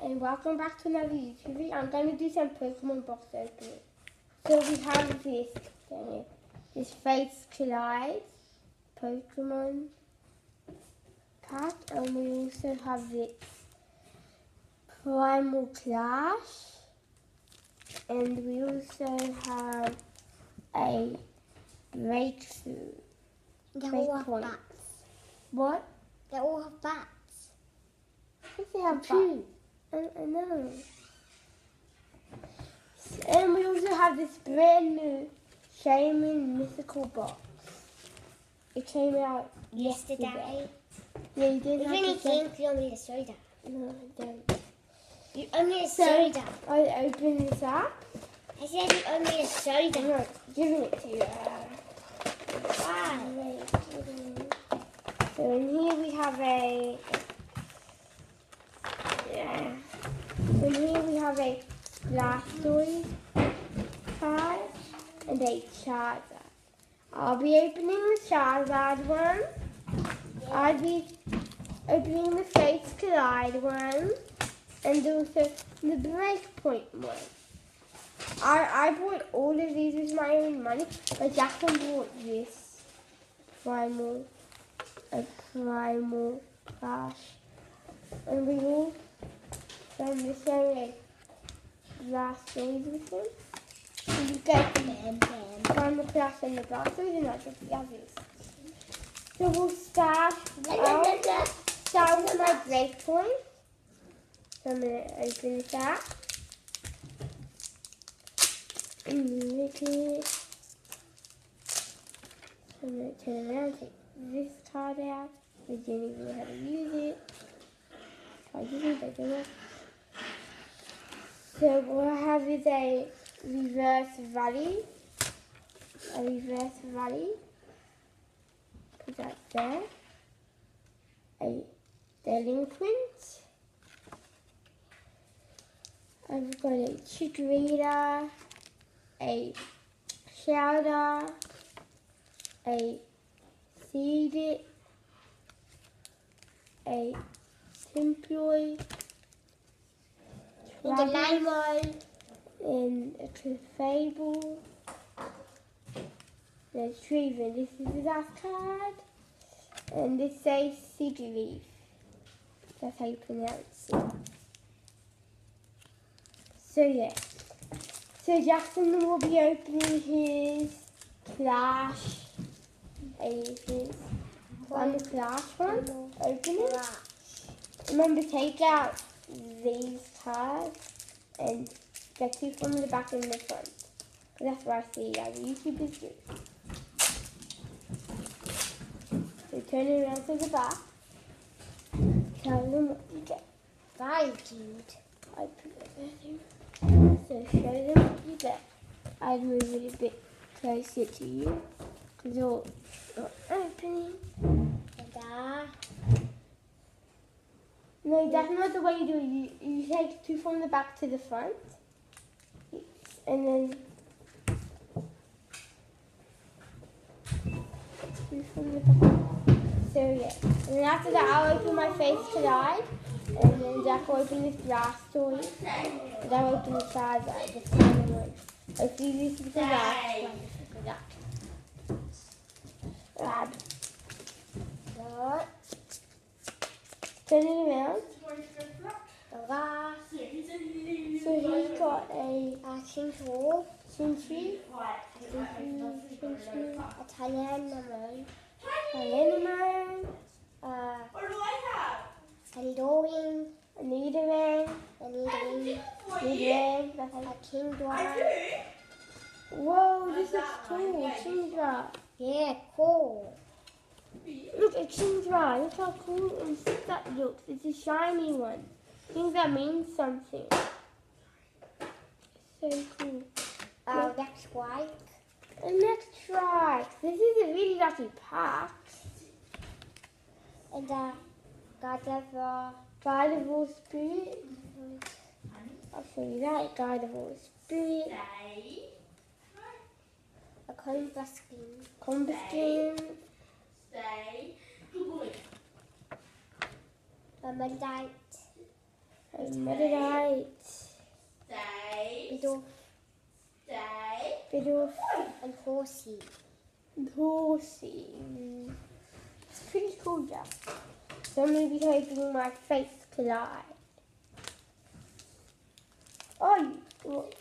and welcome back to another YouTube video. I'm going to do some Pokemon box opening. So we have this Fates Collide Pokemon pack, and we also have this Primal Clash, and we also have a Breakthrough. They all have bats. What? They all have bats. Yes, they have Two. I know. And we also have this brand new Shaman Mythical box. It came out yesterday. Yeah, you didn't have Even to say. think you only a soda. No, I don't. You only a soda. I open this up. I said you only a soda. I'm not giving it to you. Why? So in here we have a. In here we have a Blastoise card and a Charizard. I'll be opening the Charizard one. I'll be opening the Fates Collide one, and also the Breakpoint one. I bought all of these with my own money, but Jackson bought this Primal Clash, and we all done the same Blastoise with them. And you get Primal Clash and the Blastoise, and that's just the others. So we'll start with my Breakpoint. So I'm going to open this up. And look at it. I'm going to turn around and take this card out. We didn't even know how to use it. Try using it, I don't know. So what I have is a Reverse Rally. Put that there. A Delinquent. I've got a Chikorita, a Shouter, a Seedit, a Timploy, and a Clefable. There's Treven. This is the last card. And this says Sigileaf. That's how you pronounce it. So yeah. So Jackson will be opening his Clash. His Primal Clash one. Open it. Remember, take out these cards and get two from the back and the front. That's what I see as YouTubers do. So turn it around to the back. Tell them what you get. Bye, dude. I put it there. So show them what you get. I'd move it a bit closer to you because you're not opening. No, that's not the way you do it. You take two from the back to the front. And then two from the back. So yeah. And then after that I'll open my Fates Collide. And then Jack will open this Blastoise. And I'll open the Charizard, the final one. Hopefully this is the last one for that. Grab. Turn it around. So he's got a Chinchou, a Tyrannoman, a Lorian, a Nidoran, a Kingdra. Whoa, this is cool, Kingdra. Yeah, cool. Look at Kingdra, look how cool and sick that looks. It's a shiny one. I think that means something. So cool. Next strike. And next strike. This is a really lucky pack. And Gardevoir Spirit. I'll show you that. Gardevoir Spirit. A Combuskin. Combuskin. A Medite. What did I eat? Bidoof and horsey. and horsey. It's pretty cool, yeah. So I'm going to be hoping my face collide. Oh, What?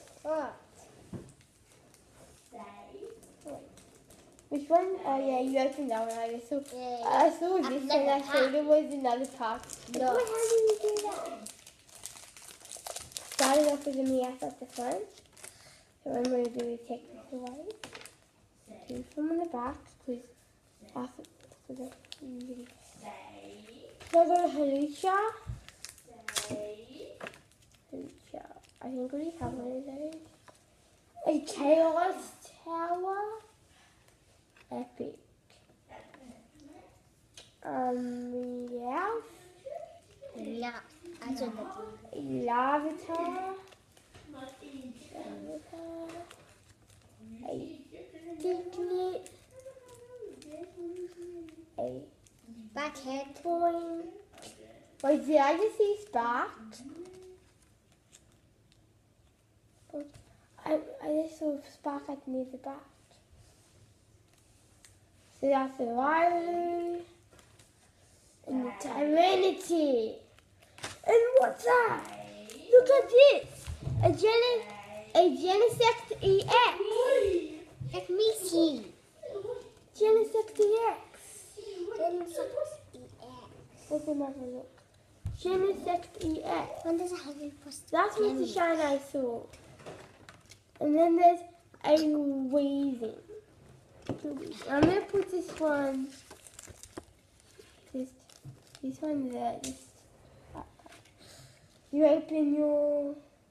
which one? Oh yeah, you opened that one. I saw I've this never and I thought it was another part. No. How did you do that? Started off with a meow at the front. So what I'm going to do is take this away. Two from the back because that's really. So I got a Halucha. Halucha. I think we have one of those. A Chaos Tower. Epic. Yeah. Yeah. I don't know. Lavatar. A Diglett. A Backhead. Point. Wait, did I just see Sparked? I just saw Spark at near the back. So that's the Rivalry and the Tyrannity. And what's that? Look at this! A Genesect EX. Let me see. Genesect EX. EX. Let's have a look. Genesect EX. When does it have a post? That's what the shine I saw. And then there's a Weezing. I'm gonna put this one there. You open your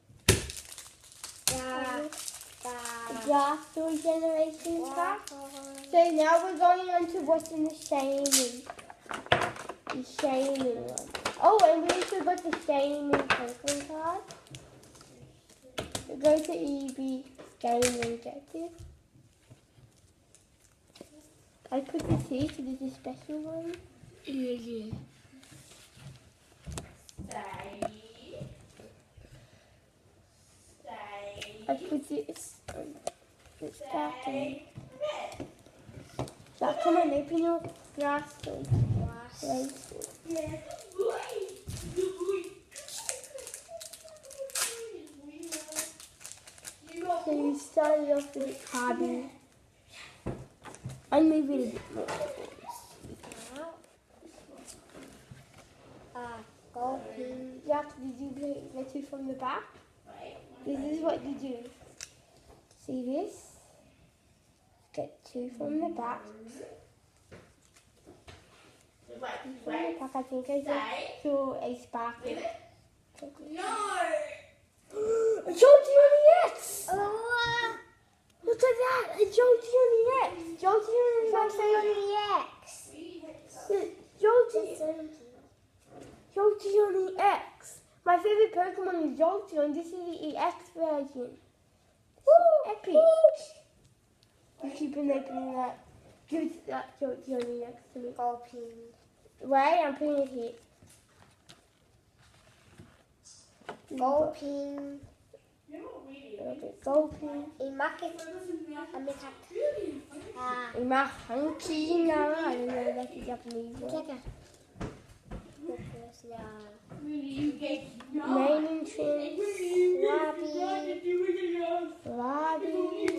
Blastoise generation pack. So now we're going on to what's in the Shaymin. The Shaymin one. Oh, and we also got the Shaymin Pokemon card. Go to EB Game Objective. I put this here, so there's a special one. Yeah. I put this back in. So come on, open your glass. So you started off with a carbon. And maybe a bit more. Golden. Jack, did you get it from the back? This is what you do. See this? Get two from the back. From the back, I think I saw a sparkle. No. Jolty on the X! Oh. Look at that! A Jolty on the X! Jolty on the X! Jolty on the X! My favorite Pokemon is Jolteon. This is the EX version. Epic! You keep on opening that. Give that Jolty on the X to me. Golden. Wait, I'm putting it here. Golden. Okay, Golden. Imahanki na. I don't know, that's a Japanese word. Main entrance. Wabi.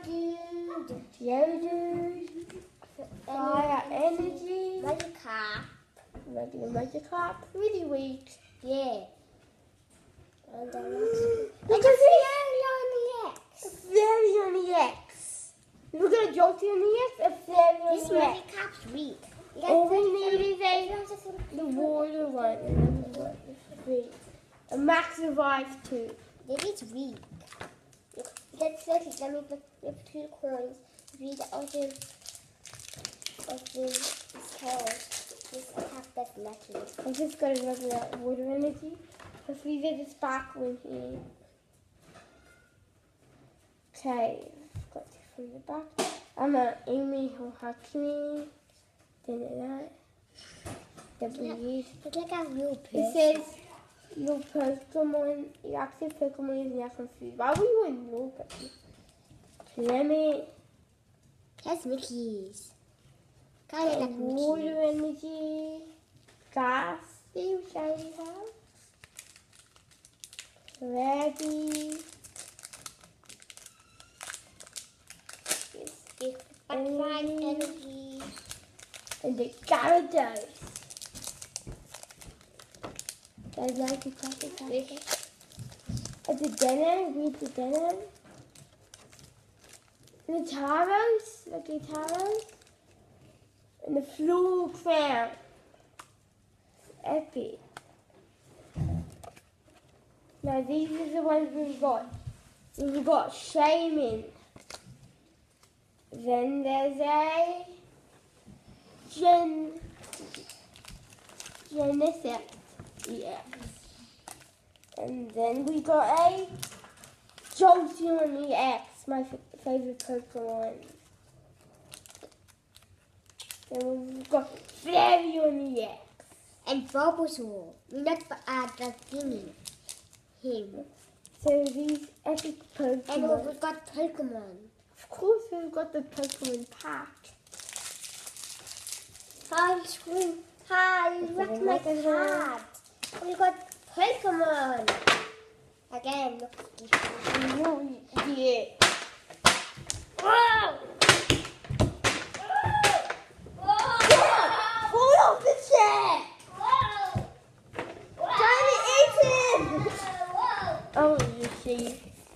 Geodude. Fire Energy. Regular Magikarp. Really weak. Yeah. And look at this! Fairy on the X. Look at a Jolty on the X, a Fairy on This the X. Magikarp's weak. All we need is the water one. A max revive 2. Maybe it's weak. Let's let me put 2 coins. Read out of this house. This attack that's lucky. I just got a regular water energy. Hopefully there's a sparkle in here. Okay, got it from the back. I'm an Amy Hakimi. Then that. Look like a real It person. says Your Pokemon, your active Pokemon is now confused. Why were you in your Pokemon? Clement. That's Mickey's. Kind of like Water Mickey. energy. Ghastly, which I already have. Reggie. Butterfly energy. And the Gyarados. I like the classic. And the Denim, read the Denim. And the Taros, like the Taros. And the Floor Crown. Epic. Now these are the ones we've got. We've got Shaman. Then there's a Genesect. Yes. And then we got a Jolteon EX, my favourite Pokemon. Then we've got Flareon EX. And Bulbasaur. We not the thingy. Him. So these epic Pokemon. And we've got Pokemon. Of course we've got the Pokemon pack. Hi, screen. Hi, you wrecked my card. We got Pokemon. Again, look at this. No, yeah. Whoa! Hold off the chair! Trying to eat him! Oh, you see.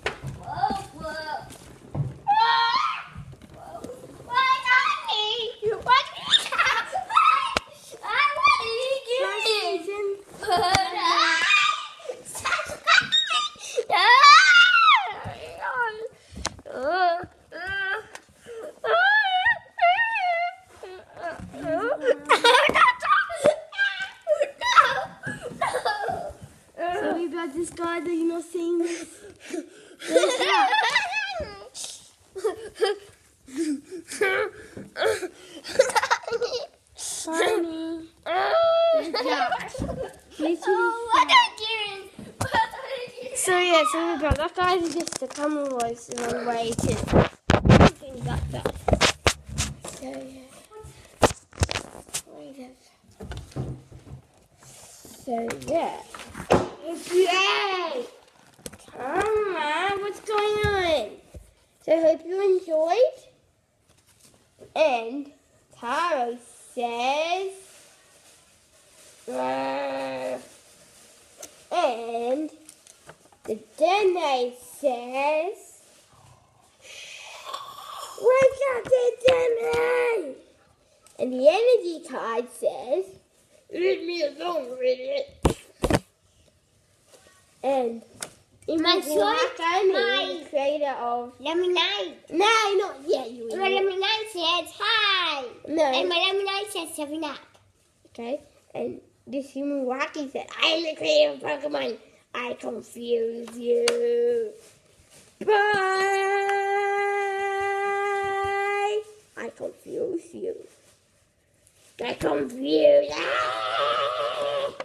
Sorry about this, guys. Are you not seeing this? Honey. So yeah, so we got that guy just the camera was the wrong way to things like that. So yeah. So yeah. Yay! Come on, what's going on? So I hope you enjoyed. And Taro says and the Dene says wake up the Dene! And the energy card says leave me alone with it. And My the creator of Lemonade. No, not yet, you My idiot. Lemonade says hi. No. And my Lemonade says 7-Up. Okay, and this human wacky said, I am the creator of Pokemon. I confuse you. Bye. I confuse you. I confuse.